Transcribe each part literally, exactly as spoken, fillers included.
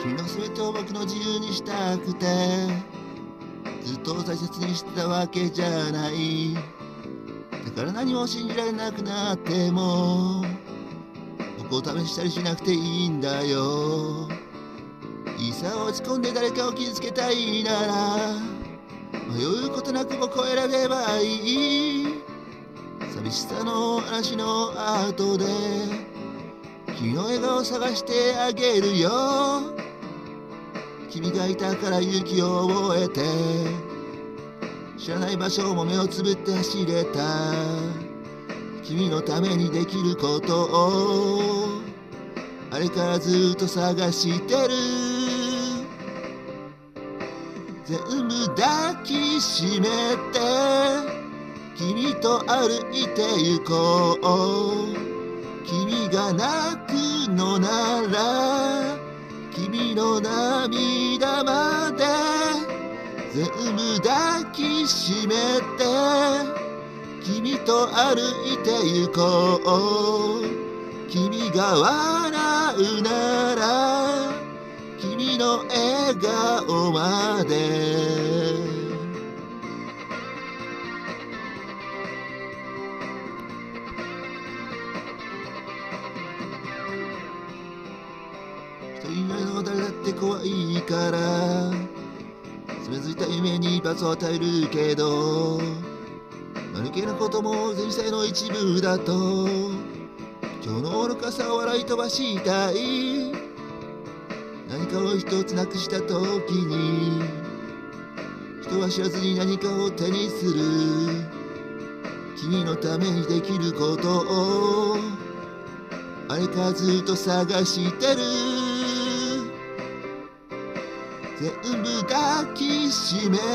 君の全てを僕の自由にしたくて、ずっと大切にしてたわけじゃない。だから何も信じられなくなっても僕を試したりしなくていいんだよ。いいさ落ち込んで誰かを傷つけたいなら迷うことなく僕を選べばいい。寂しさの嵐の後で君の笑顔を探してあげるよ。君がいたから勇気を覚えて、知らない場所も目をつぶって走れた。君のためにできることをあれからずっと探してる。全部抱きしめて君と歩いて行こう。君が泣くのなら君の涙まで全部抱きしめて君と歩いて行こう。君が笑うなら君の笑顔まで。一人になるのは誰だって怖いからつまずいた夢に罰を与えるけど、間抜けなことも人生の一部だと今日の愚かさを笑い飛ばしたい。何かを一つなくした時に人は知らずに何かを手にする。君のためにできることをあれからずっと探してる。全部抱きしめて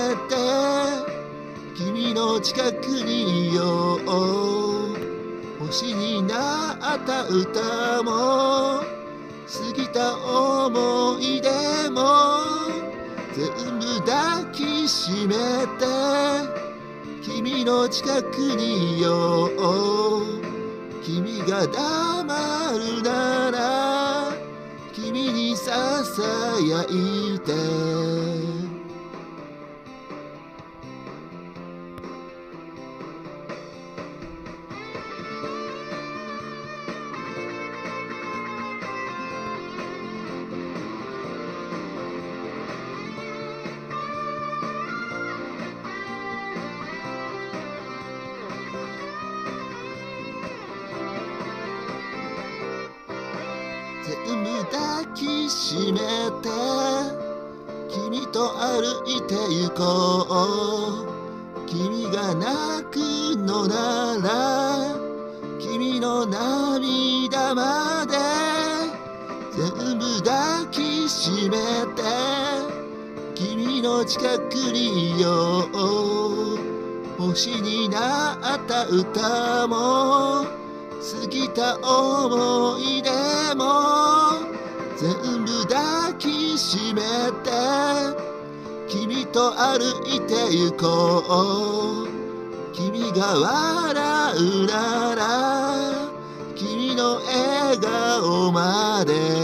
君の近くにいよう。星になった歌も過ぎた思い出も全部抱きしめて君の近くにいよう。君が黙るなら君にささやいて。全部抱きしめて君と歩いて行こう。君が泣くのなら君の涙まで全部抱きしめて君の近くにいよう。星になった歌も過ぎた思い出も全部抱きしめて君と歩いて行こう。君が笑うなら君の笑顔まで。